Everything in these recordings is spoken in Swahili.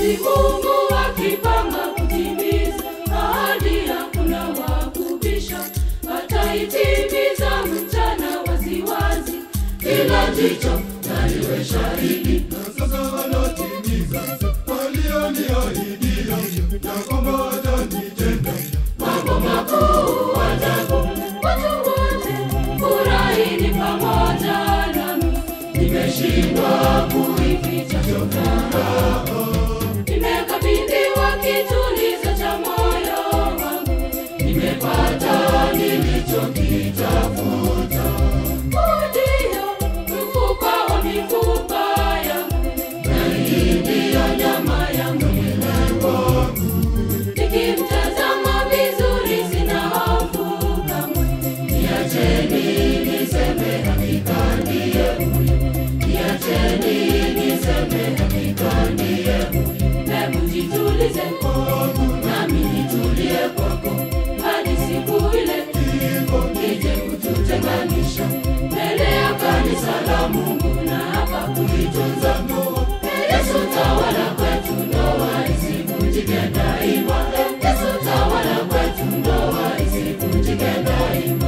Mwenyezi Mungu akipanga kutimiza ahadi, hakuna wa kubisha, ataitimiza mchana waziwazi, kila jicho naliwe shahidi. Na sasa anatimiza aliyoniahidia, ya kwamba atanitenda mambo makuu ajabu. Watu wote furahini pamoja nami, nimeshindwa kuificha furaha. Nimekabidhiwa kitulizo cha moyo wangu, nimepata nilichokitafuta. Ndio mfupa wa mifupa yangu, na hii ndiyo nyama ya mwili wangu. Nikimtazama vizuri sina hofu kamwe, niacheni niseme hakika ndiye huyu, niacheni niseme hakika ndiye huyu. Hebu jitulize nami nitulie kwako, hadi siku ile ije kututenganisha mbele ya kanisa la Mungu na hapa kuitunza ndoa. Yesu tawala kwetu, ndoa isivunjike daima. Yesu tawala kwetu, ndoa isivunjike daima.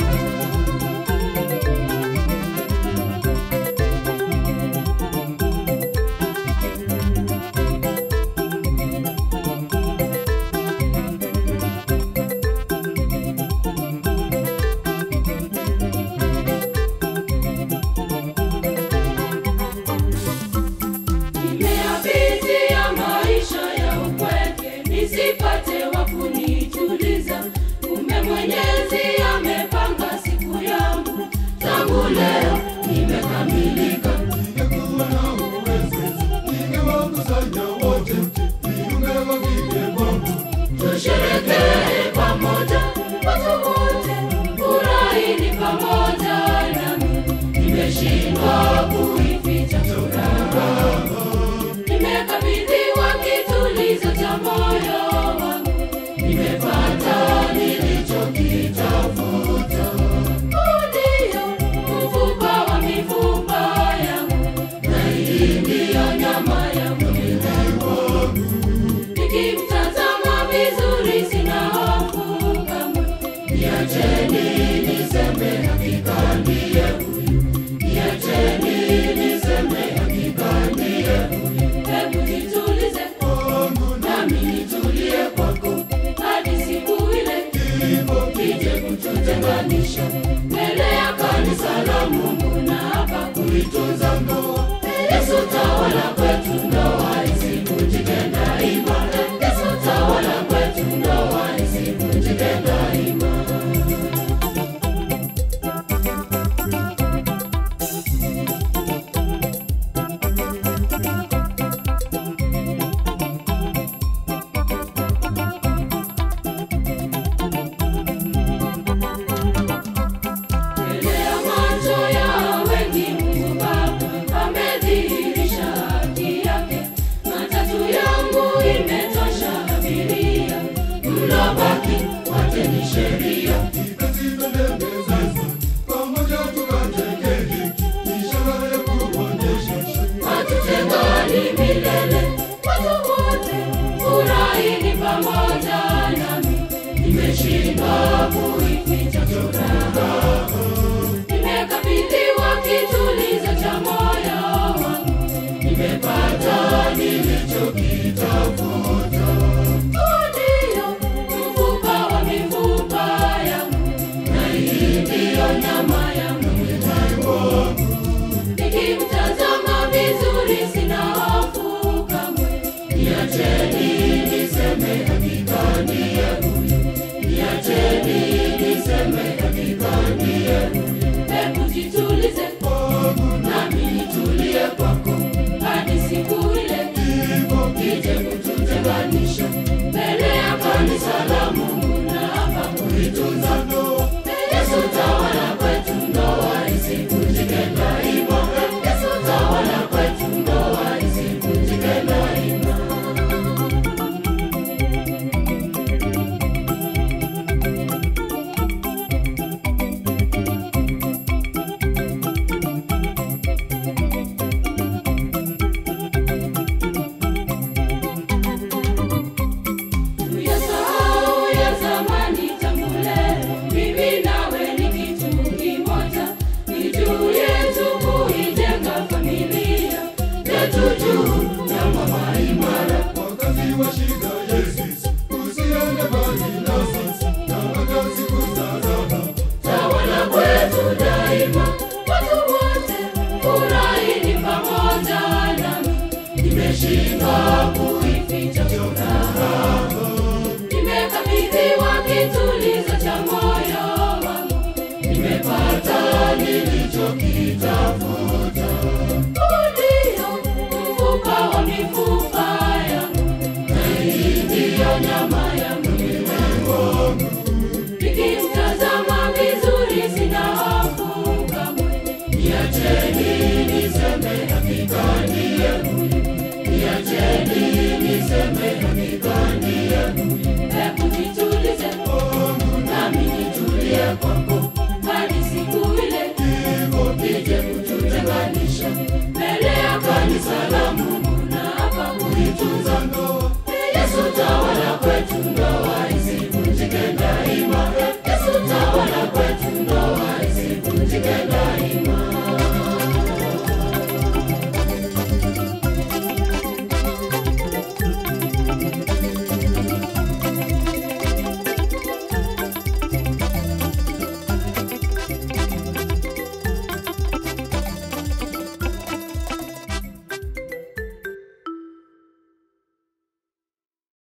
Nimeyapitia maisha ya upweke, nisipate wa kunituliza. Kumbe Mwenyezi amepanga siku yangu, tangu leo nimekamilika. ningekuwa na uwezo, ningewakusanya wote, viumbe wavike kwangu. Tusherekee pamoja, watu wote furahini pamoja nami, nimeshindwa kuificha furaha. Nimekabidhiwa kitulizo cha moyo wangu, nimepata nilichokitafuta. Ndio mfupa wa mifupa yangu, na hii ndiyo nyama ya mwili wangu. Nikimtazama vizuri sina hofu kamwe, niacheni niseme hakika ndiye huyu, niacheni niseme hakika ndiye huyu. Hebu nitulize nami nitulie kwako, hadi siku ile ije kututenganisha mbele ya kanisa la Mungu na hapa kuitunza ndoa. Yesu tawala kwetu, ndoa isivunjike daima. Yesu tawala kwetu, ndoa isivunjike daima. Mbele ya macho ya wengi Mungu Baba amedhihirisha haki yake. Matatu yangu imetosha abiria, mlobaki wateni sheria. Ikasitendezeza pamoja tukajengeni, ishara ya kuonyesha Hatutengani milele, watu wote furahini pamoja nami, nimeshindwa kuificha furaha. Nimekabidhiwa kitulizo cha moyo wangu, nimepata nilichokitafuta. Ndio mfupa wa mifupa yangu, na hii ndiyo nyama ya mwili wangu. Nikimtazama vizuri sina hofu kamwe, niacheni niseme hakika ndiye huyu, niacheni niseme hakika nimeshindwa kuificha furaha. Nimekabidhiwa kitulizo cha moyo wangu, nimepata nilichokitafuta. Ndio mfupa wa mifupa yangu, na hii ndiyo nyama ya mwili wangu. Nikimtazama vizuri sina hofu kamwe. Niacheni niseme hakika ndiye huyu. Niacheni niseme hakika ndiye huyu. Hebu nitulize nami nitulie kwako, hadi siku ile ije kututenganisha mbele ya kanisa la Mungu.